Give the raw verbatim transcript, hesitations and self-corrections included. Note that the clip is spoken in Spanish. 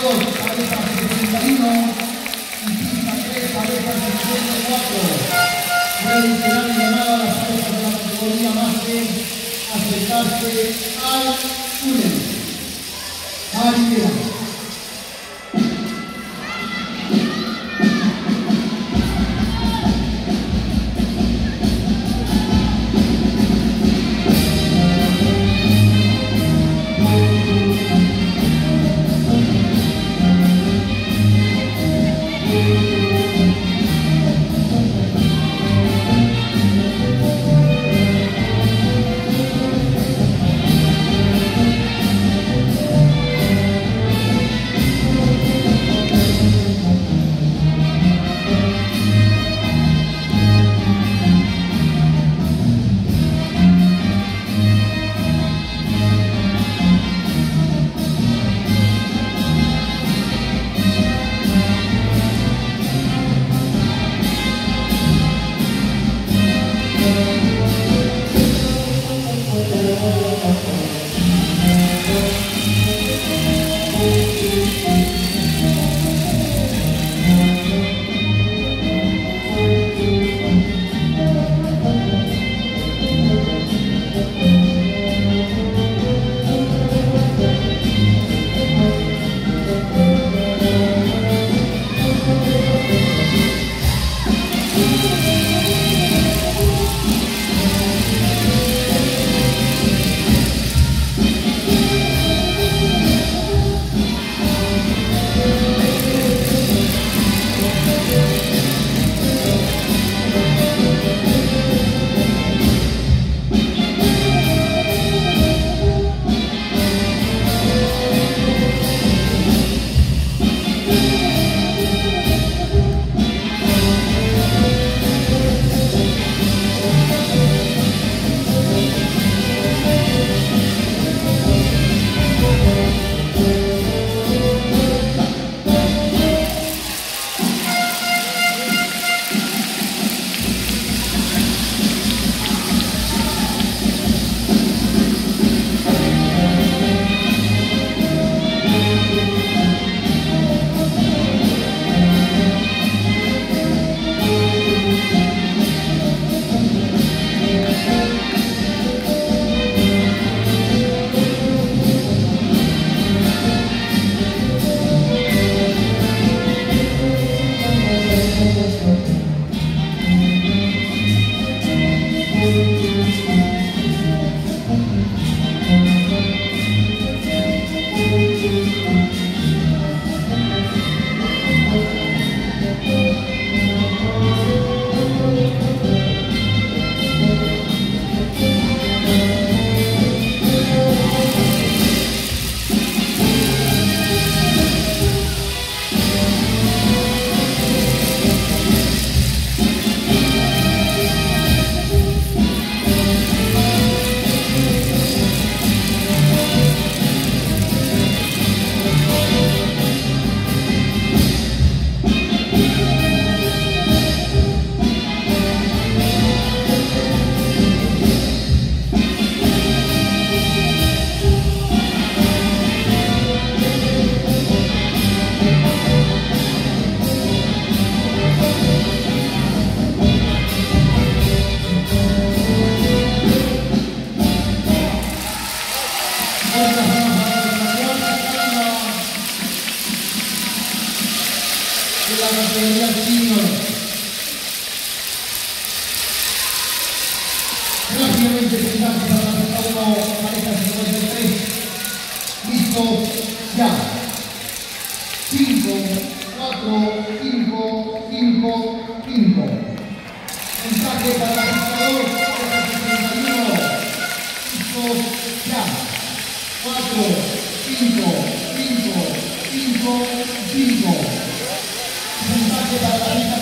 dos, parejas de setenta y uno y pista tres, parejas de setenta y cuatro. Revolucionario llamado a las parejas de la categoría máster a acercarse al túnel. María. De la categoría senior. Rápidamente sentamos a la ruta uno, pareja cincuenta y tres. Listo, ya. cinco, cuatro, cinco, cinco, cinco. Mensaje para la ruta dos, pareja cincuenta y uno. Listo, ya. cuatro, cinco, cinco, cinco, cinco. Mensaje para la